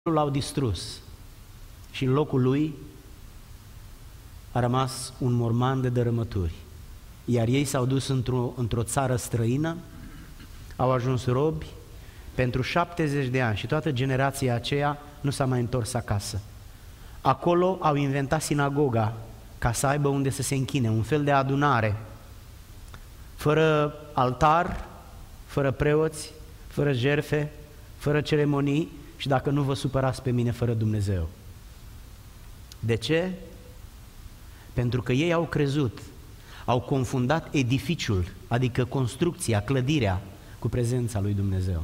l-au distrus și în locul lui a rămas un morman de dărâmături. Iar ei s-au dus într-o țară străină, au ajuns robi pentru 70 de ani și toată generația aceea nu s-a mai întors acasă. Acolo au inventat sinagoga ca să aibă unde să se închine, un fel de adunare, fără altar, fără preoți, fără jertfe, fără ceremonii și, dacă nu vă supărați pe mine, fără Dumnezeu. De ce? Pentru că ei au crezut, au confundat edificiul, adică construcția, clădirea, cu prezența lui Dumnezeu.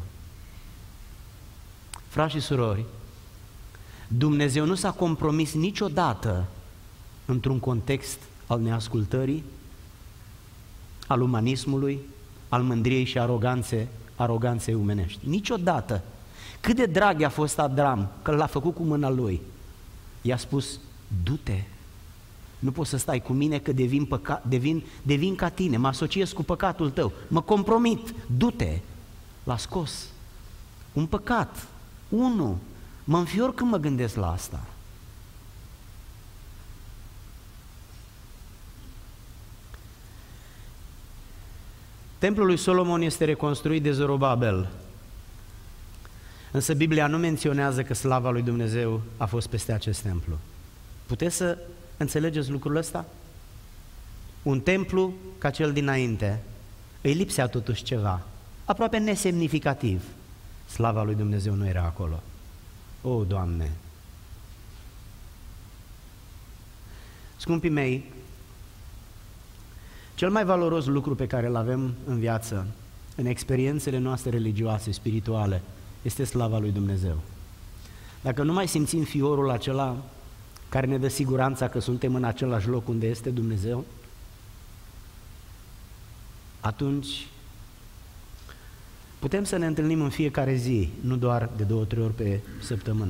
Frați și surori, Dumnezeu nu s-a compromis niciodată într-un context al neascultării, al umanismului, al mândriei și aroganței omenești. Niciodată. Cât de drag i-a fost Adam că l-a făcut cu mâna lui. I-a spus, du-te, nu poți să stai cu mine că devin ca tine, mă asociez cu păcatul tău, mă compromit, du-te. L-a scos. Un păcat, unul. Mă înfior când mă gândesc la asta. Templul lui Solomon este reconstruit de Zorobabel, însă Biblia nu menționează că slava lui Dumnezeu a fost peste acest templu. Puteți să înțelegeți lucrul ăsta? Un templu ca cel dinainte, îi lipsea totuși ceva, aproape nesemnificativ. Slava lui Dumnezeu nu era acolo. O, Doamne! Scumpii mei, cel mai valoros lucru pe care îl avem în viață, în experiențele noastre religioase, spirituale, este slava lui Dumnezeu. Dacă nu mai simțim fiorul acela care ne dă siguranța că suntem în același loc unde este Dumnezeu, atunci putem să ne întâlnim în fiecare zi, nu doar de 2-3 ori pe săptămână.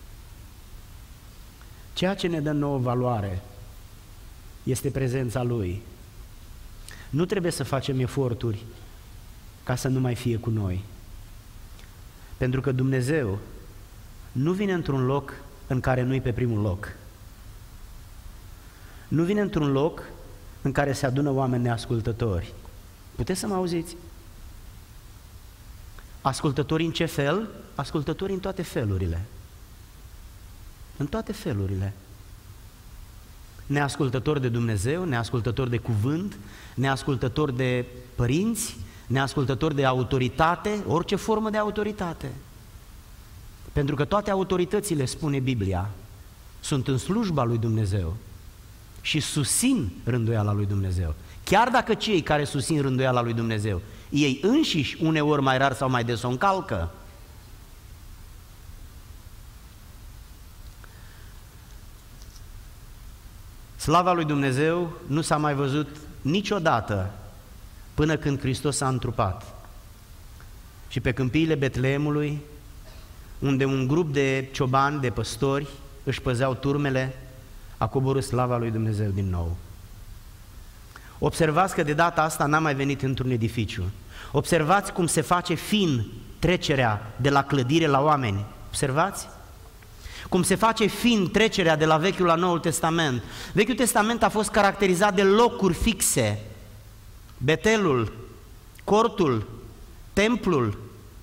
Ceea ce ne dă nouă valoare este prezența Lui. Nu trebuie să facem eforturi ca să nu mai fie cu noi. Pentru că Dumnezeu nu vine într-un loc în care nu-i pe primul loc. Nu vine într-un loc în care se adună oameni neascultători. Puteți să mă auziți? Ascultători în ce fel? Ascultători în toate felurile. În toate felurile. Neascultători de Dumnezeu, neascultători de cuvânt, neascultători de părinți, neascultători de autoritate, orice formă de autoritate. Pentru că toate autoritățile, spune Biblia, sunt în slujba lui Dumnezeu și susțin rânduiala lui Dumnezeu. Chiar dacă cei care susțin rânduiala lui Dumnezeu, ei înșiși uneori mai rar sau mai des o încalcă. Slava lui Dumnezeu nu s-a mai văzut niciodată până când Hristos s-a întrupat. Și pe câmpiile Betleemului, unde un grup de ciobani, de păstori, își păzeau turmele, a coborât slava lui Dumnezeu din nou. Observați că de data asta n-a mai venit într-un edificiu. Observați cum se face fin trecerea de la clădire la oameni. Observați? Cum se face fin trecerea de la Vechiul la Noul Testament. Vechiul Testament a fost caracterizat de locuri fixe. Betelul, cortul, templul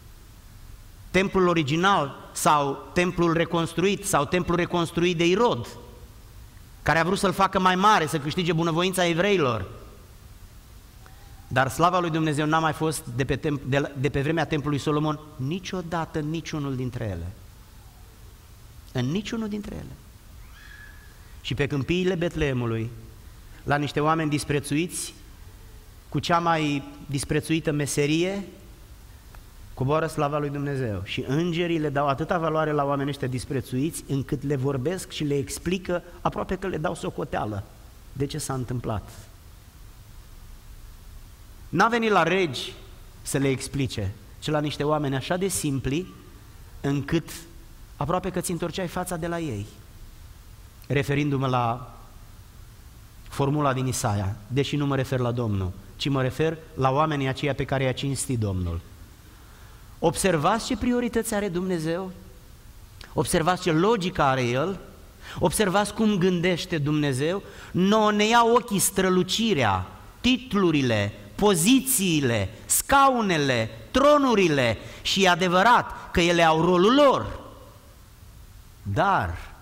original sau templul reconstruit sau templul reconstruit de Irod, care a vrut să-l facă mai mare, să câștige bunăvoința evreilor. Dar slava lui Dumnezeu n-a mai fost de pe vremea templului Solomon niciodată în niciunul dintre ele. În niciunul dintre ele. Și pe câmpiile Betleemului, la niște oameni disprețuiți, cu cea mai disprețuită meserie, coboară slava lui Dumnezeu. Și îngerii le dau atâta valoare la oamenii ăștia disprețuiți, încât le vorbesc și le explică, aproape că le dau socoteală de ce s-a întâmplat. N-a venit la regi să le explice, ci la niște oameni așa de simpli, încât aproape că ți întorceai fața de la ei. Referindu-mă la formula din Isaia, deși nu mă refer la Domnul, ci mă refer la oamenii aceia pe care i-a cinstit Domnul. Observați ce priorități are Dumnezeu? Observați ce logică are El, observați cum gândește Dumnezeu. Nouă ne ia ochii strălucirea, titlurile, pozițiile, scaunele, tronurile și e adevărat că ele au rolul lor. Dar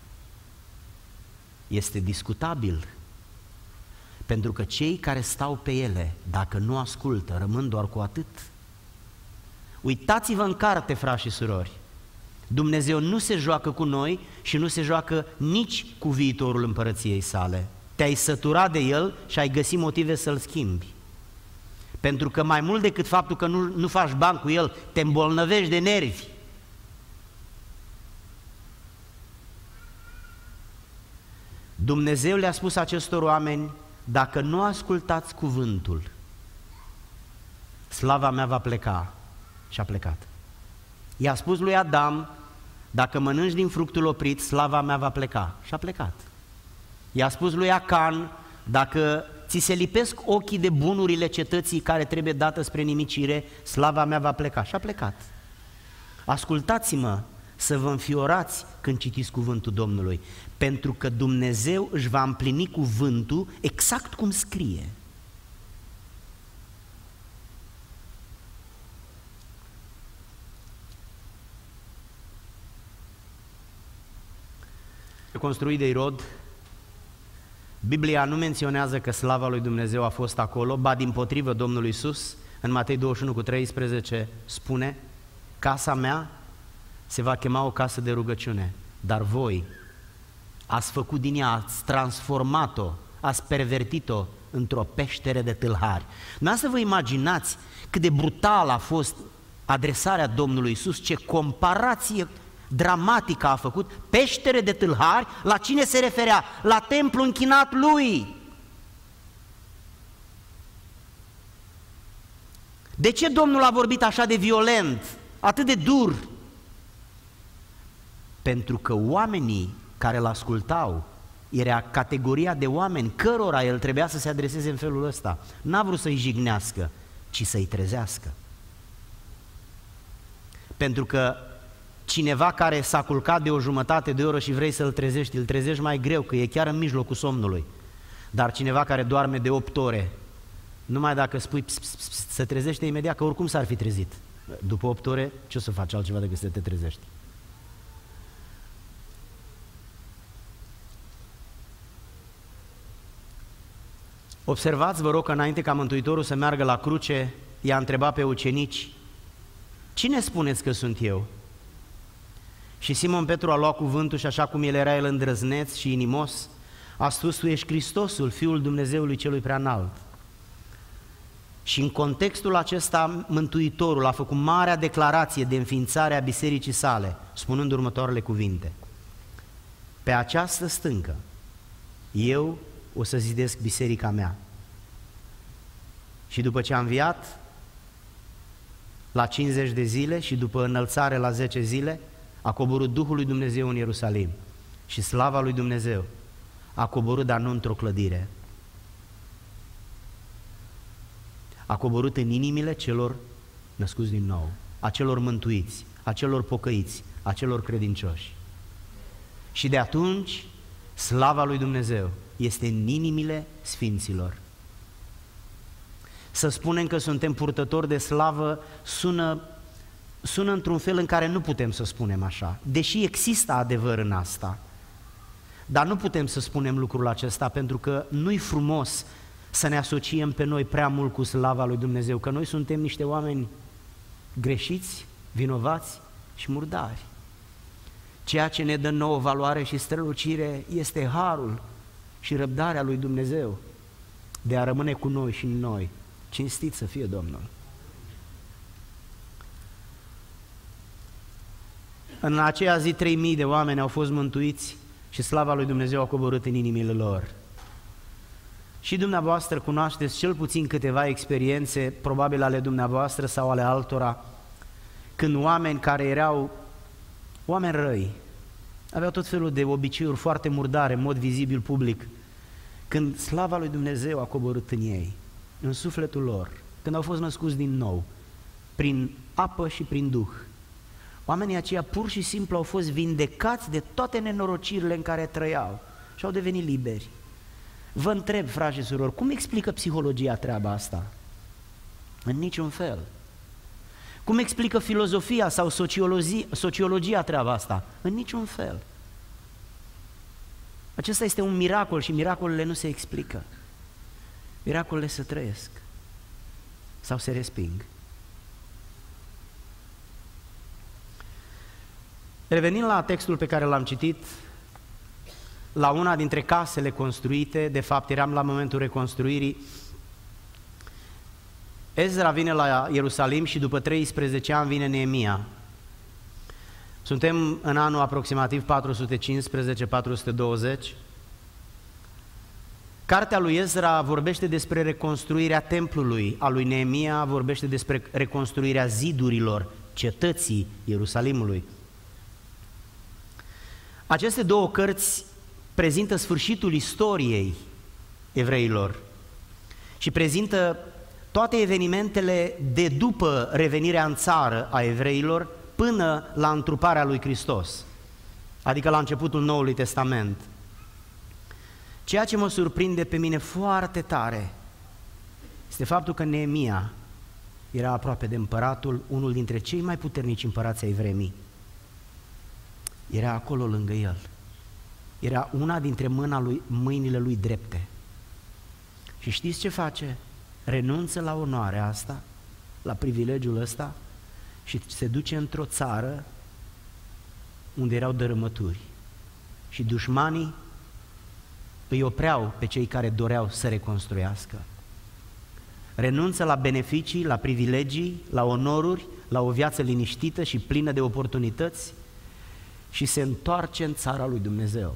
este discutabil, pentru că cei care stau pe ele, dacă nu ascultă, rămân doar cu atât. Uitați-vă în carte, frați și surori, Dumnezeu nu se joacă cu noi și nu se joacă nici cu viitorul împărăției sale. Te-ai săturat de el și ai găsit motive să-l schimbi. Pentru că mai mult decât faptul că nu faci bani cu el, te îmbolnăvești de nervi. Dumnezeu le-a spus acestor oameni: dacă nu ascultați cuvântul, slava mea va pleca. Și a plecat. I-a spus lui Adam: dacă mănânci din fructul oprit, slava mea va pleca. Și a plecat. I-a spus lui Acan: dacă ți se lipesc ochii de bunurile cetății care trebuie dată spre nimicire, slava mea va pleca. Și a plecat. Ascultați-mă să vă înfiorați când citiți cuvântul Domnului, pentru că Dumnezeu își va împlini cuvântul exact cum scrie. Construit de Irod, Biblia nu menționează că slava lui Dumnezeu a fost acolo, ba dimpotrivă, Domnul Iisus în Matei 21:13 spune: casa mea se va chema o casă de rugăciune, dar voi ați făcut din ea, ați transformat-o, ați pervertit-o într-o peștere de tâlhari. Nu să vă imaginați cât de brutal a fost adresarea Domnului Iisus, ce comparație dramatică a făcut. Peștere de tâlhari, la cine se referea? La templu închinat lui. De ce Domnul a vorbit așa de violent, atât de dur? Pentru că oamenii care îl ascultau era categoria de oameni cărora el trebuia să se adreseze în felul ăsta. N-a vrut să-i jignească, ci să-i trezească. Pentru că cineva care s-a culcat de o jumătate de oră și vrei să-l trezești, îl trezești mai greu, că e chiar în mijlocul somnului. Dar cineva care doarme de 8 ore, numai dacă spui ps, ps, ps, se trezește imediat, că oricum s-ar fi trezit. După 8 ore, ce o să faci altceva decât să te trezești? Observați, vă rog, că înainte ca Mântuitorul să meargă la cruce, i-a întrebat pe ucenici: cine spuneți că sunt eu? Și Simon Petru a luat cuvântul și așa cum el era îndrăzneț și inimos, a spus: tu ești Hristosul, Fiul Dumnezeului Celui Preanalt. Și în contextul acesta Mântuitorul a făcut marea declarație de înființare a bisericii sale, spunând următoarele cuvinte: pe această stâncă eu o să zidesc biserica mea. Și după ce a înviat la 50 de zile și după înălțare la 10 zile, a coborât Duhul lui Dumnezeu în Ierusalim și slava lui Dumnezeu a coborât, dar nu într-o clădire. A coborât în inimile celor născuți din nou, a celor mântuiți, a celor pocăiți, a celor credincioși. Și de atunci slava lui Dumnezeu este în inimile sfinților. Să spunem că suntem purtători de slavă sună într-un fel în care nu putem să spunem așa, deși există adevăr în asta. Dar nu putem să spunem lucrul acesta pentru că nu-i frumos să ne asociem pe noi prea mult cu slava lui Dumnezeu, că noi suntem niște oameni greșiți, vinovați și murdari. Ceea ce ne dă nouă valoare și strălucire este harul și răbdarea lui Dumnezeu de a rămâne cu noi și în noi. Cinstit să fie Domnul! În aceea zi 3000 de oameni au fost mântuiți și slava lui Dumnezeu a coborât în inimile lor. Și dumneavoastră cunoașteți cel puțin câteva experiențe, probabil ale dumneavoastră sau ale altora, când oameni care erau oameni răi, aveau tot felul de obiceiuri foarte murdare, în mod vizibil public, când slava lui Dumnezeu a coborât în ei, în sufletul lor, când au fost născuți din nou, prin apă și prin Duh, Oamenii aceia pur și simplu au fost vindecați de toate nenorocirile în care trăiau și au devenit liberi. Vă întreb, frați și surori, cum explică psihologia treaba asta? În niciun fel. Cum explică filozofia sau sociologia treaba asta? În niciun fel. Acesta este un miracol și miracolele nu se explică. Miracolele se trăiesc sau se resping. Revenind la textul pe care l-am citit, la una dintre casele construite, de fapt eram la momentul reconstruirii, Ezra vine la Ierusalim și după 13 ani vine Neemia. Suntem în anul aproximativ 415-420. Cartea lui Ezra vorbește despre reconstruirea templului, a lui Neemia vorbește despre reconstruirea zidurilor, cetății Ierusalimului. Aceste două cărți prezintă sfârșitul istoriei evreilor și prezintă toate evenimentele de după revenirea în țară a evreilor până la întruparea lui Hristos, adică la începutul Noului Testament. Ceea ce mă surprinde pe mine foarte tare este faptul că Neemia era aproape de împăratul, unul dintre cei mai puternici împărați ai vremii. Era acolo lângă el. Era una dintre mâinile lui drepte. Și știți ce face? Renunță la onoarea asta, la privilegiul ăsta și se duce într-o țară unde erau dărâmături și dușmanii îi opreau pe cei care doreau să reconstruiască. Renunță la beneficii, la privilegii, la onoruri, la o viață liniștită și plină de oportunități și se întoarce în țara lui Dumnezeu.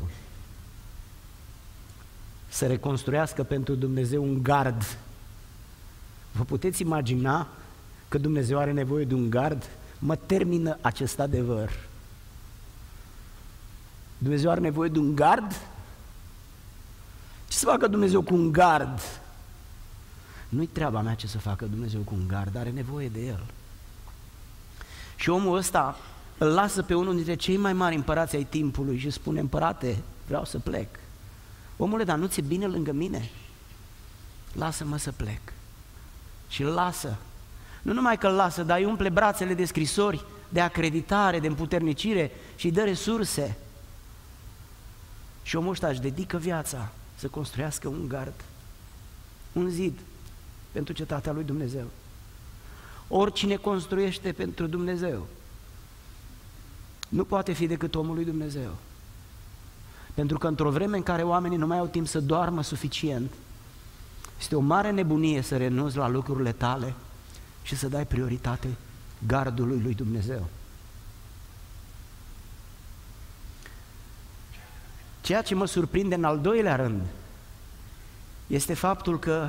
Să reconstruiască pentru Dumnezeu un gard. Vă puteți imagina că Dumnezeu are nevoie de un gard? Mă termină acest adevăr. Dumnezeu are nevoie de un gard? Ce să facă Dumnezeu cu un gard? Nu-i treaba mea ce să facă Dumnezeu cu un gard, are nevoie de el. Și omul ăsta îl lasă pe unul dintre cei mai mari împărați ai timpului și spune: împărate, vreau să plec. Omule, dar nu ți-e bine lângă mine? Lasă-mă să plec. Și îl lasă. Nu numai că îl lasă, dar îi umple brațele de scrisori, de acreditare, de împuternicire și îi dă resurse. Și omul ăsta își dedică viața să construiască un gard, un zid pentru cetatea lui Dumnezeu. Oricine construiește pentru Dumnezeu nu poate fi decât omul lui Dumnezeu. Pentru că într-o vreme în care oamenii nu mai au timp să doarmă suficient, este o mare nebunie să renunți la lucrurile tale și să dai prioritate gardului lui Dumnezeu. Ceea ce mă surprinde în al doilea rând este faptul că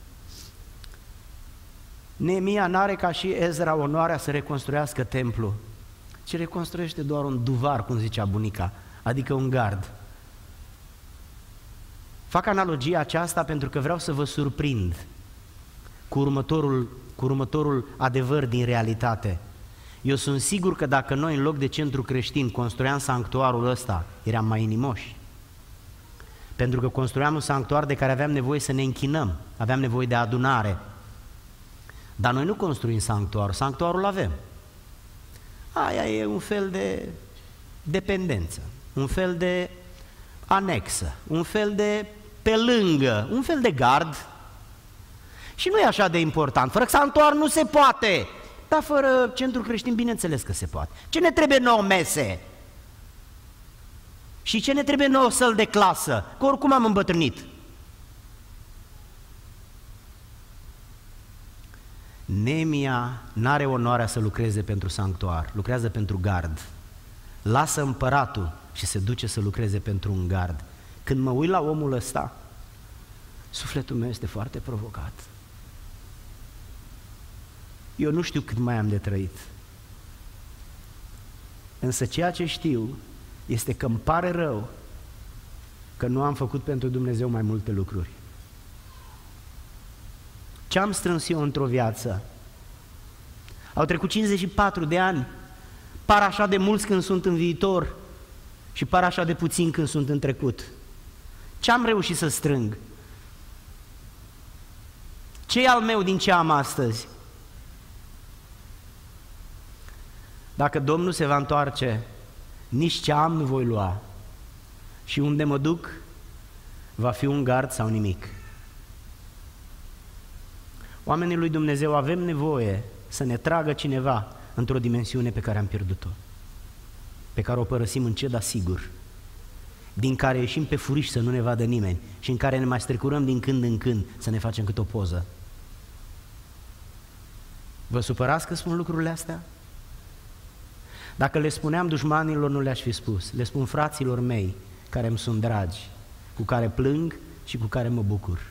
Neemia n-are ca și Ezra onoarea să reconstruiască templul, ci reconstruiește doar un duvar, cum zicea bunica, adică un gard. Fac analogia aceasta pentru că vreau să vă surprind cu următorul adevăr din realitate. Eu sunt sigur că dacă noi în loc de centru creștin construiam sanctuarul ăsta, eram mai inimoși. Pentru că construiam un sanctuar de care aveam nevoie să ne închinăm, aveam nevoie de adunare. Dar noi nu construim sanctuarul avem. Aia e un fel de dependență, un fel de anexă, un fel de pe lângă, un fel de gard. Și nu e așa de important. Fără sanctuar nu se poate, dar fără centru creștin bineînțeles că se poate. Ce ne trebuie nouă? Mese. Și ce ne trebuie nouă? Săl de clasă, că oricum am îmbătrânit. Neemia n-are onoarea să lucreze pentru sanctuar, lucrează pentru gard. Lasă împăratul și se duce să lucreze pentru un gard. Când mă uit la omul ăsta, sufletul meu este foarte provocat. Eu nu știu cât mai am de trăit. Însă ceea ce știu este că îmi pare rău că nu am făcut pentru Dumnezeu mai multe lucruri. Ce am strâns eu într-o viață? Au trecut 54 de ani par așa de mulți când sunt în viitor și par așa de puțini când sunt în trecut. Ce am reușit să strâng? Ce e al meu din ce am astăzi? Dacă Domnul se va întoarce, nici ce am nu voi lua. Și unde mă duc, va fi un gard sau nimic. Oamenii lui Dumnezeu, avem nevoie să ne tragă cineva într-o dimensiune pe care am pierdut-o, pe care o părăsim încet, dar sigur, din care ieșim pe furiș să nu ne vadă nimeni și în care ne mai strecurăm din când în când să ne facem cât o poză. Vă supărați că spun lucrurile astea? Dacă le spuneam dușmanilor, nu le-aș fi spus. Le spun fraților mei, care îmi sunt dragi, cu care plâng și cu care mă bucur.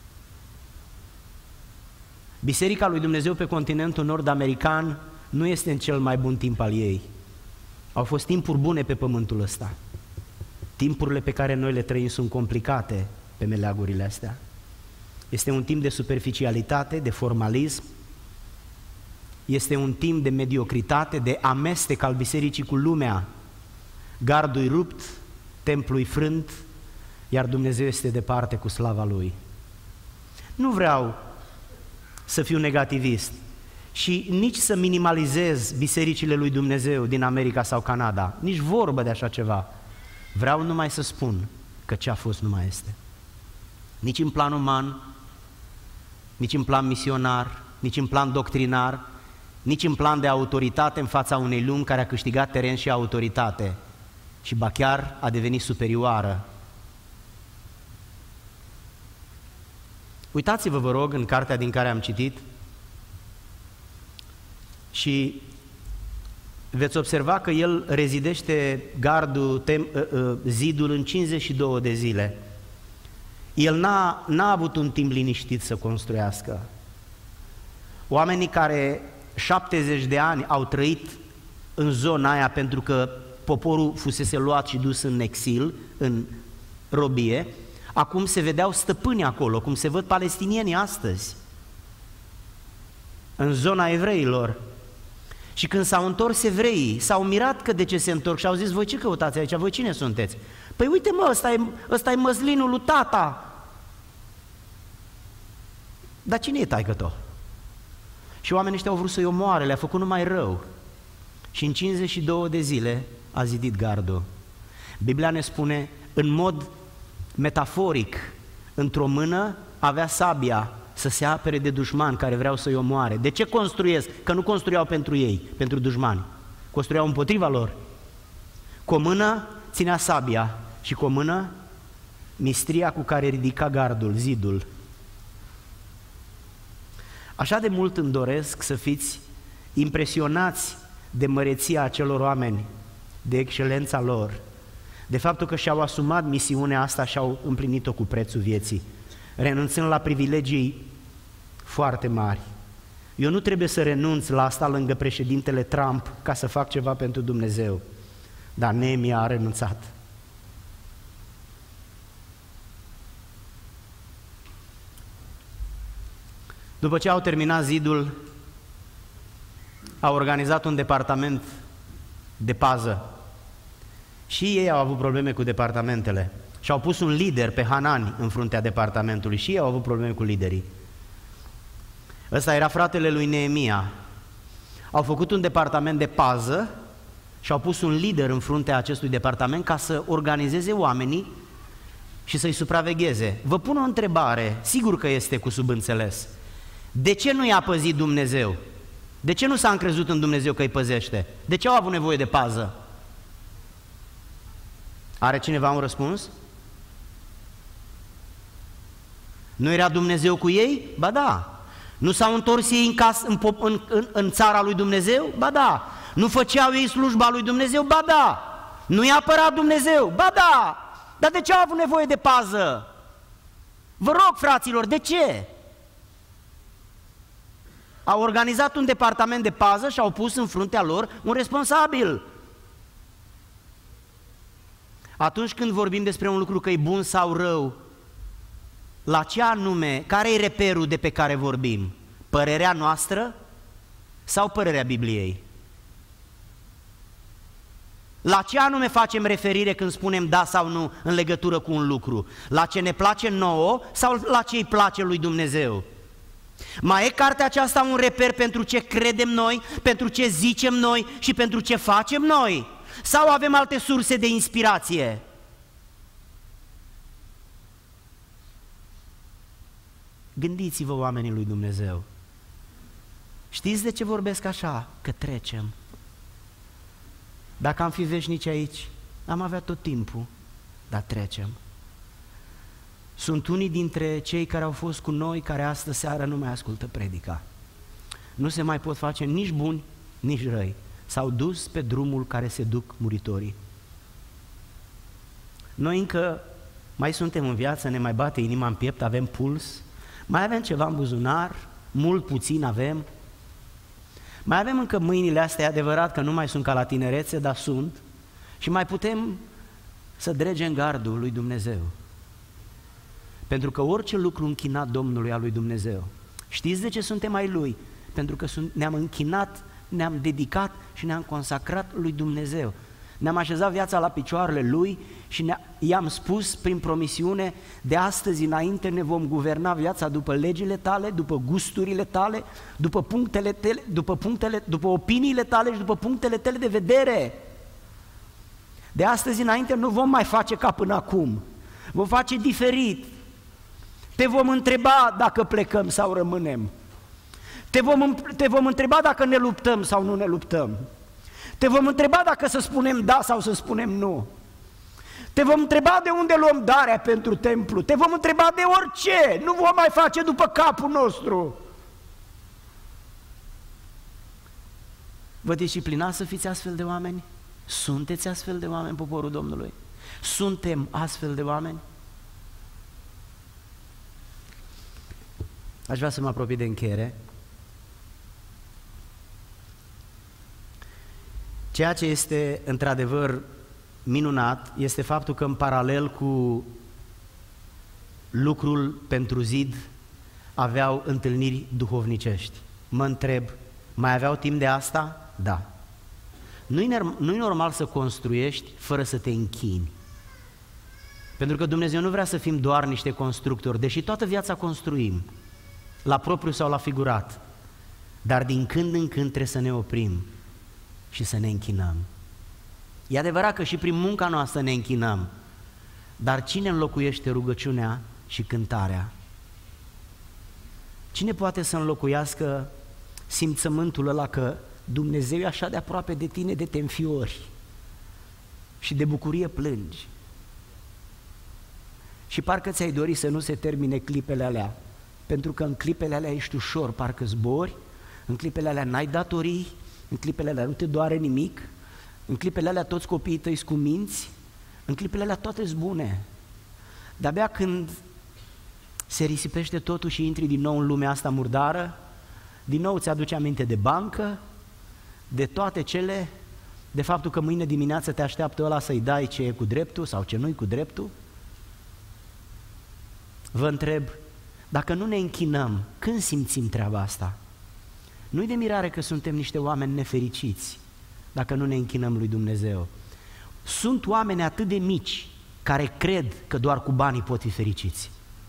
Biserica lui Dumnezeu pe continentul nord-american nu este în cel mai bun timp al ei. Au fost timpuri bune pe pământul ăsta. Timpurile pe care noi le trăim sunt complicate pe meleagurile astea. Este un timp de superficialitate, de formalism, este un timp de mediocritate, de amestec al bisericii cu lumea. Gardul-i rupt, templul-i frânt, iar Dumnezeu este departe cu slava Lui. Nu vreau să fiu negativist și nici să minimalizez bisericile lui Dumnezeu din America sau Canada, nici vorbă de așa ceva. Vreau numai să spun că ce a fost nu mai este. Nici în plan uman, nici în plan misionar, nici în plan doctrinar, nici în plan de autoritate în fața unei lumi care a câștigat teren și autoritate și ba chiar a devenit superioară. Uitați-vă, vă rog, în cartea din care am citit și veți observa că el rezidește gardul, zidul în 52 de zile. El n-a avut un timp liniștit să construiască. Oamenii care 70 de ani au trăit în zona aia pentru că poporul fusese luat și dus în exil, în robie, acum se vedeau stăpâni acolo, cum se văd palestinienii astăzi, în zona evreilor. Și când s-au întors evreii, s-au mirat că de ce se întorc și au zis: voi ce căutați aici? Voi cine sunteți? Păi uite mă, ăsta e măslinul lui tata. Dar cine e taică-to? Și oamenii ăștia au vrut să-i omoare, le-a făcut numai rău. Și în 52 de zile a zidit gardul. Biblia ne spune, în mod metaforic, într-o mână avea sabia să se apere de dușmani care vreau să-i omoare. De ce construiesc? Că nu construiau pentru ei, pentru dușmani. Construiau împotriva lor. Cu o mână ținea sabia și cu o mână mistria cu care ridica gardul, zidul. Așa de mult îmi doresc să fiți impresionați de măreția acelor oameni, de excelența lor, de faptul că și-au asumat misiunea asta și au împlinit-o cu prețul vieții, renunțând la privilegii foarte mari. Eu nu trebuie să renunț la asta lângă președintele Trump ca să fac ceva pentru Dumnezeu, dar Neemia a renunțat. După ce au terminat zidul, au organizat un departament de pază. Și ei au avut probleme cu departamentele și au pus un lider pe Hanani în fruntea departamentului și ei au avut probleme cu liderii. Ăsta era fratele lui Neemia. Au făcut un departament de pază și au pus un lider în fruntea acestui departament ca să organizeze oamenii și să-i supravegheze. Vă pun o întrebare, sigur că este cu subînțeles. De ce nu i-a păzit Dumnezeu? De ce nu s-a încrezut în Dumnezeu că îi păzește? De ce au avut nevoie de pază? Are cineva un răspuns? Nu era Dumnezeu cu ei? Ba da. Nu s-au întors ei în țara lui Dumnezeu? Ba da. Nu făceau ei slujba lui Dumnezeu? Ba da. Nu i-a apărat Dumnezeu? Ba da. Dar de ce au avut nevoie de pază? Vă rog, fraților, de ce? Au organizat un departament de pază și au pus în fruntea lor un responsabil. Atunci când vorbim despre un lucru că e bun sau rău, la ce anume, care e reperul de pe care vorbim? Părerea noastră sau părerea Bibliei? La ce anume facem referire când spunem da sau nu în legătură cu un lucru? La ce ne place nouă sau la ce îi place lui Dumnezeu? Mai e cartea aceasta un reper pentru ce credem noi, pentru ce zicem noi și pentru ce facem noi? Sau avem alte surse de inspirație? Gândiți-vă, oamenii lui Dumnezeu. Știți de ce vorbesc așa? Că trecem. Dacă am fi veșnici aici, am avea tot timpul, dar trecem. Sunt unii dintre cei care au fost cu noi, care astă seară nu mai ascultă predica. Nu se mai pot face nici buni, nici răi. S-au dus pe drumul care se duc muritorii. Noi încă mai suntem în viață, ne mai bate inima în piept, avem puls, mai avem ceva în buzunar, mult puțin avem. Mai avem încă mâinile astea, e adevărat că nu mai sunt ca la tinerețe, dar sunt, și mai putem să dregem gardul lui Dumnezeu. Pentru că orice lucru închinat Domnului al lui Dumnezeu, știți de ce suntem ai Lui? Pentru că ne-am închinat, ne-am dedicat și ne-am consacrat lui Dumnezeu. Ne-am așezat viața la picioarele Lui și i-am spus prin promisiune, de astăzi înainte ne vom guverna viața după legile Tale, după gusturile Tale, după opiniile Tale și după punctele Tale de vedere. De astăzi înainte nu vom mai face ca până acum, vom face diferit. Te vom întreba dacă plecăm sau rămânem. Te vom întreba dacă ne luptăm sau nu ne luptăm. Te vom întreba dacă să spunem da sau să spunem nu. Te vom întreba de unde luăm darea pentru templu. Te vom întreba de orice. Nu vom mai face după capul nostru. Vă disciplinați să fiți astfel de oameni? Sunteți astfel de oameni, poporul Domnului? Suntem astfel de oameni? Aș vrea să mă apropii de încheiere. Ceea ce este într-adevăr minunat este faptul că în paralel cu lucrul pentru zid aveau întâlniri duhovnicești. Mă întreb, mai aveau timp de asta? Da. Nu-i normal să construiești fără să te închini. Pentru că Dumnezeu nu vrea să fim doar niște constructori, deși toată viața construim, la propriu sau la figurat, dar din când în când trebuie să ne oprim și să ne închinăm. E adevărat că și prin munca noastră ne închinăm, dar cine înlocuiește rugăciunea și cântarea? Cine poate să înlocuiască simțământul ăla că Dumnezeu e așa de aproape de tine, de te înfiori și de bucurie plângi și parcă ți-ai dori să nu se termine clipele alea, pentru că în clipele alea ești ușor, parcă zbori, în clipele alea n-ai datorii, în clipele alea nu te doare nimic, în clipele alea toți copiii tăi sunt cuminți, în clipele alea toate sunt bune. De-abia când se risipește totul și intri din nou în lumea asta murdară, din nou ți aduce aminte de bancă, de toate cele, de faptul că mâine dimineață te așteaptă ăla să-i dai ce e cu dreptul sau ce nu-i cu dreptul. Vă întreb, dacă nu ne închinăm, când simțim treaba asta? Nu-i de mirare că suntem niște oameni nefericiți dacă nu ne închinăm lui Dumnezeu. Sunt oameni atât de mici care cred că doar cu banii pot fi fericiți.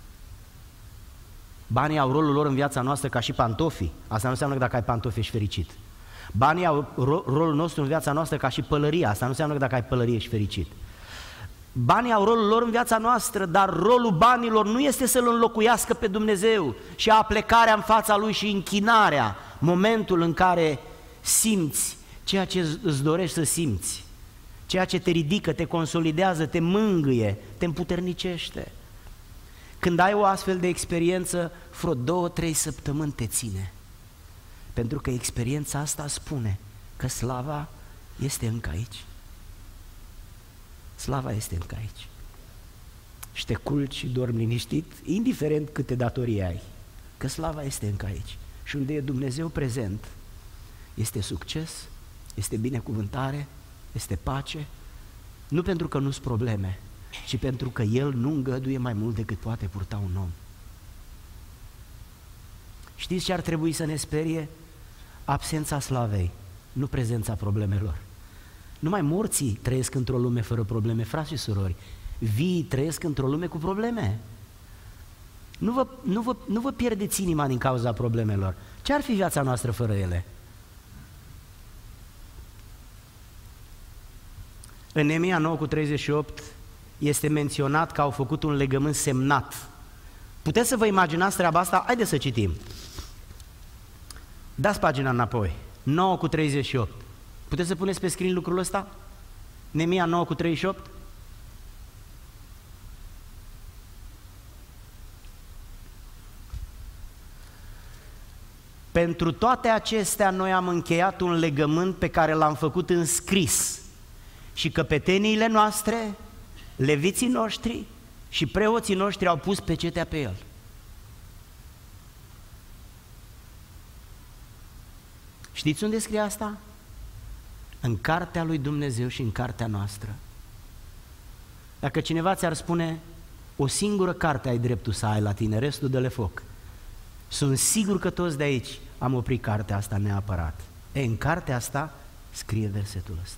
Banii au rolul lor în viața noastră ca și pantofii. Asta nu înseamnă că dacă ai pantofi ești fericit. Banii au rolul nostru în viața noastră ca și pălăria. Asta nu înseamnă că dacă ai pălărie ești fericit. Banii au rolul lor în viața noastră, dar rolul banilor nu este să-L înlocuiască pe Dumnezeu și aplecarea în fața Lui și închinarea, momentul în care simți ceea ce îți dorești să simți, ceea ce te ridică, te consolidează, te mângâie, te împuternicește. Când ai o astfel de experiență, vreo 2-3 săptămâni te ține, pentru că experiența asta spune că slava este încă aici. Slava este încă aici. Și te culci și dormi liniștit, indiferent câte datorii ai, că slava este încă aici. Și unde e Dumnezeu prezent, este succes, este binecuvântare, este pace, nu pentru că nu-s probleme, ci pentru că El nu îngăduie mai mult decât poate purta un om. Știți ce ar trebui să ne sperie? Absența slavei, nu prezența problemelor. Numai morții trăiesc într-o lume fără probleme, frați și surori. Vii trăiesc într-o lume cu probleme. Nu vă pierdeți inima din cauza problemelor. Ce ar fi viața noastră fără ele? În Neemia 9:38 este menționat că au făcut un legământ semnat. Puteți să vă imaginați treaba asta? Haideți să citim. Dați pagina înapoi. 9:38. Puteți să puneți pe screen lucrul ăsta? Neemia 9:38? Pentru toate acestea noi am încheiat un legământ pe care l-am făcut în scris și căpeteniile noastre, leviții noștri și preoții noștri au pus pecetea pe el. Știți unde scrie asta? În cartea lui Dumnezeu și în cartea noastră. Dacă cineva ți-ar spune, o singură carte ai dreptul să ai la tine, restul dă-le foc. Sunt sigur că toți de aici am oprit cartea asta neapărat. În cartea asta scrie versetul ăsta.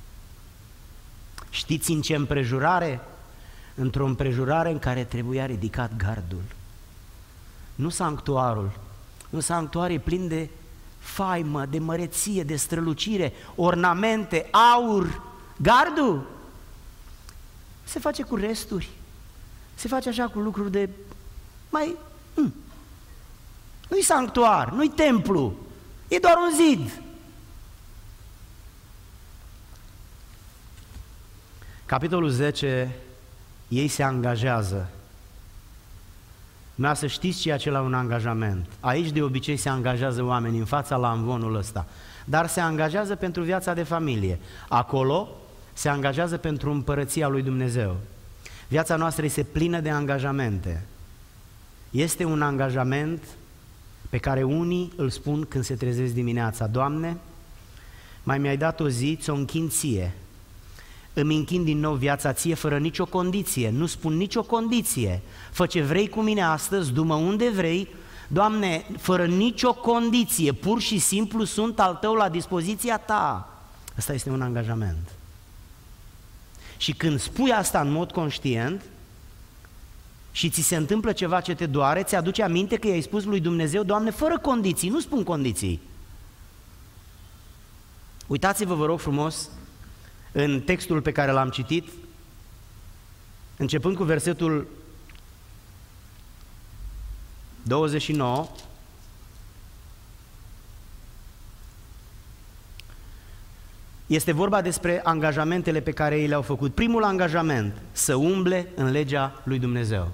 Știți în ce împrejurare? Într-o împrejurare în care trebuia ridicat gardul. Nu sanctuarul. Un sanctuar e plin de faimă, de măreție, de strălucire, ornamente, aur. Gardul se face cu resturi. Se face așa cu lucruri de nu-i sanctuar, nu-i templu, e doar un zid. Capitolul 10, ei se angajează. Să știți ceea ce la un angajament. Aici de obicei se angajează oamenii în fața la amvonul ăsta, dar se angajează pentru viața de familie. Acolo se angajează pentru împărăția lui Dumnezeu. Viața noastră este plină de angajamente. Este un angajament pe care unii îl spun când se trezesc dimineața: Doamne, mai mi-ai dat o zi, ți-o închin ție. Îmi închin din nou viața ție fără nicio condiție, nu spun nicio condiție. Fă ce vrei cu mine astăzi, du-mă unde vrei, Doamne, fără nicio condiție, pur și simplu sunt al tău la dispoziția ta. Asta este un angajament. Și când spui asta în mod conștient și ți se întâmplă ceva ce te doare, ți-aduce aminte că i-ai spus lui Dumnezeu: Doamne, fără condiții, nu spun condiții. Uitați-vă, vă rog frumos, în textul pe care l-am citit, începând cu versetul 29, este vorba despre angajamentele pe care ei le-au făcut. Primul angajament: să umble în legea lui Dumnezeu.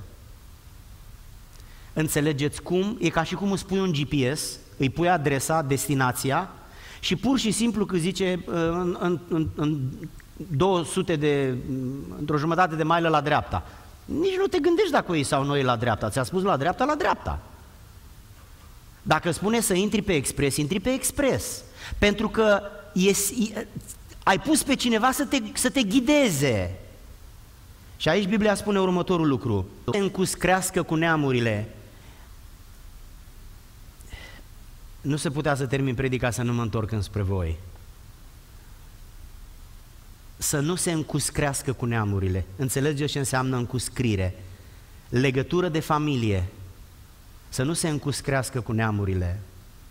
Înțelegeți cum? E ca și cum îți pui un GPS, îi pui adresa, destinația și pur și simplu că zice în 200 într-o jumătate de mailă la dreapta. Nici nu te gândești dacă ei sau noi la dreapta, ți-a spus la dreapta, la dreapta. Dacă spune să intri pe expres, intri pe expres. Pentru că ai pus pe cineva să te ghideze. Și aici Biblia spune următorul lucru: să încuscrească cu neamurile. Nu se putea să termin predica să nu mă întorc înspre voi. Să nu se încuscrească cu neamurile. Înțelegeți ce înseamnă încuscrire? Legătură de familie. Să nu se încuscrească cu neamurile.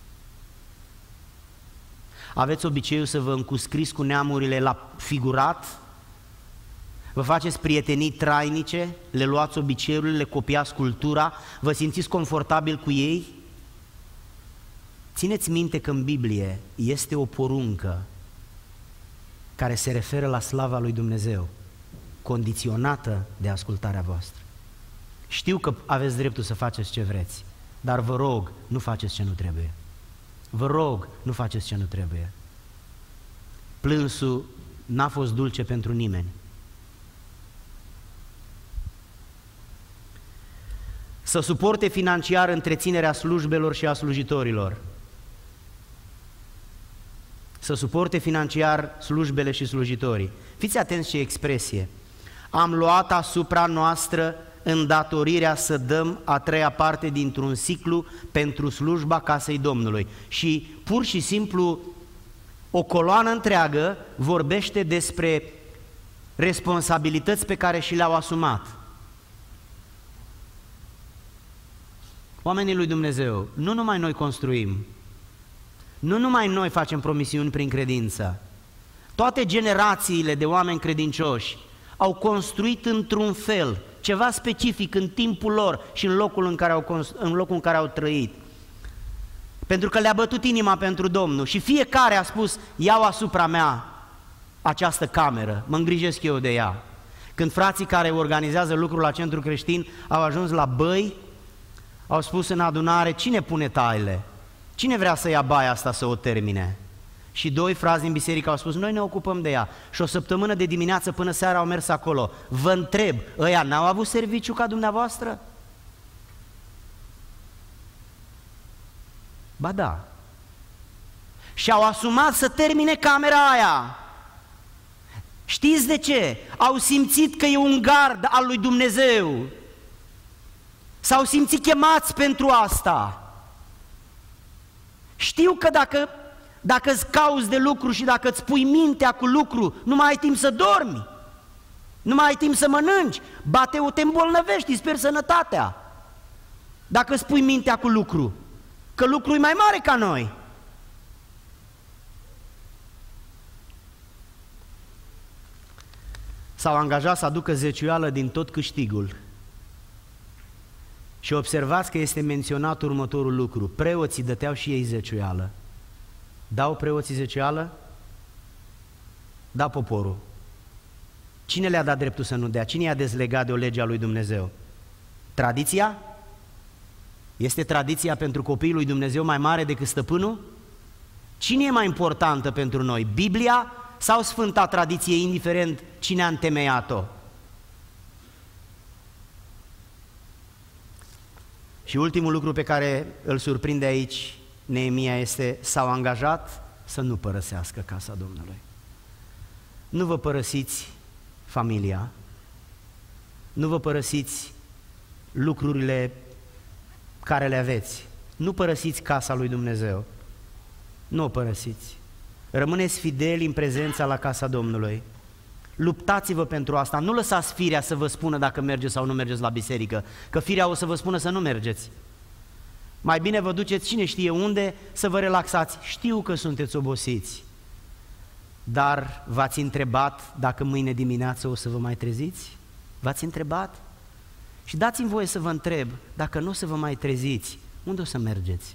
Aveți obiceiul să vă încuscriți cu neamurile la figurat? Vă faceți prietenii trainice? Le luați obiceiurile, le copiați cultura? Vă simțiți confortabil cu ei? Țineți minte că în Biblie este o poruncă care se referă la slava lui Dumnezeu, condiționată de ascultarea voastră. Știu că aveți dreptul să faceți ce vreți, dar vă rog, nu faceți ce nu trebuie. Vă rog, nu faceți ce nu trebuie. Plânsul n-a fost dulce pentru nimeni. Să suporte financiar întreținerea slujbelor și a slujitorilor. Să suporte financiar slujbele și slujitorii. Fiți atenți ce expresie. Am luat asupra noastră îndatorirea să dăm a treia parte dintr-un ciclu pentru slujba casei Domnului. Și pur și simplu O coloană întreagă vorbește despre responsabilități pe care și le-au asumat. Oamenii lui Dumnezeu, nu numai noi construim, nu numai noi facem promisiuni prin credință, toate generațiile de oameni credincioși au construit într-un fel, ceva specific în timpul lor și în locul în care au trăit. Pentru că le-a bătut inima pentru Domnul și fiecare a spus, iau asupra mea această cameră, mă îngrijesc eu de ea. Când frații care organizează lucrul la Centru Creștin au ajuns la Băi, au spus în adunare, cine pune taile? Cine vrea să ia baia asta să o termine? Și 2 frați din biserică au spus, noi ne ocupăm de ea. Și o săptămână de dimineață până seara au mers acolo. Vă întreb, ăia n-au avut serviciu ca dumneavoastră? Ba da. Și au asumat să termine camera aia. Știți de ce? Au simțit că e un gard al lui Dumnezeu. S-au simțit chemați pentru asta. Știu că dacă îți cauți de lucru și dacă îți pui mintea cu lucru, nu mai ai timp să dormi, nu mai ai timp să mănânci, bate-o, te îmbolnăvești, îți pierzi sănătatea. Dacă îți pui mintea cu lucru, că lucrul e mai mare ca noi. S-au angajat să aducă zeciuială din tot câștigul. Și observați că este menționat următorul lucru. Preoții dăteau și ei zeciuială. Dau preoții zeciuială? Da poporul. Cine le-a dat dreptul să nu dea? Cine i-a dezlegat de o lege a lui Dumnezeu? Tradiția? Este tradiția pentru copiii lui Dumnezeu mai mare decât stăpânul? Cine e mai importantă pentru noi? Biblia sau Sfânta Tradiție, indiferent cine a întemeiat-o? Și ultimul lucru pe care îl surprinde aici Neemia este, s-au angajat să nu părăsească casa Domnului. Nu vă părăsiți familia, nu vă părăsiți lucrurile care le aveți, nu părăsiți casa lui Dumnezeu, nu o părăsiți. Rămâneți fideli în prezența la casa Domnului. Luptați-vă pentru asta, nu lăsați firea să vă spună dacă mergeți sau nu mergeți la biserică, că firea o să vă spună să nu mergeți. Mai bine vă duceți cine știe unde să vă relaxați. Știu că sunteți obosiți, dar v-ați întrebat dacă mâine dimineață o să vă mai treziți? V-ați întrebat? Și dați-mi voie să vă întreb, dacă nu o să vă mai treziți, unde o să mergeți?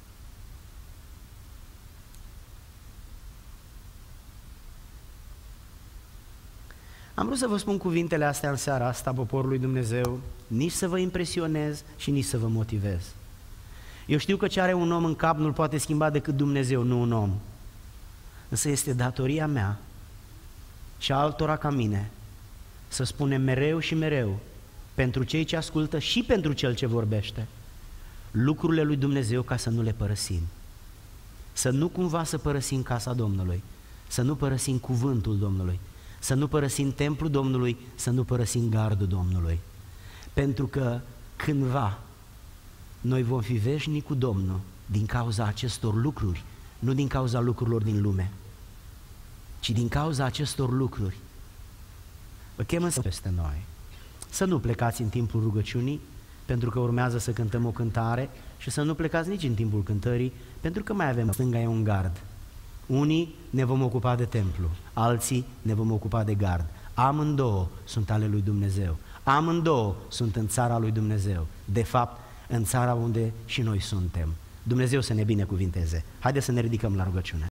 Am vrut să vă spun cuvintele astea în seara asta, poporului Dumnezeu, nici să vă impresionez și nici să vă motivez. Eu știu că ce are un om în cap nu-l poate schimba decât Dumnezeu, nu un om. Însă este datoria mea și a altora ca mine să spunem mereu și mereu, pentru cei ce ascultă și pentru cel ce vorbește, lucrurile lui Dumnezeu ca să nu le părăsim. Să nu cumva să părăsim casa Domnului, să nu părăsim cuvântul Domnului, să nu părăsim templul Domnului, să nu părăsim gardul Domnului. Pentru că cândva noi vom fi veșnici cu Domnul din cauza acestor lucruri, nu din cauza lucrurilor din lume, ci din cauza acestor lucruri. Vă chem însă peste noi să nu plecați în timpul rugăciunii, pentru că urmează să cântăm o cântare, și să nu plecați nici în timpul cântării, pentru că mai avem, stânga e un gard. Unii ne vom ocupa de templu, alții ne vom ocupa de gard. Amândouă sunt ale lui Dumnezeu, amândouă sunt în țara lui Dumnezeu, de fapt în țara unde și noi suntem. Dumnezeu să ne binecuvinteze. Haideți să ne ridicăm la rugăciune.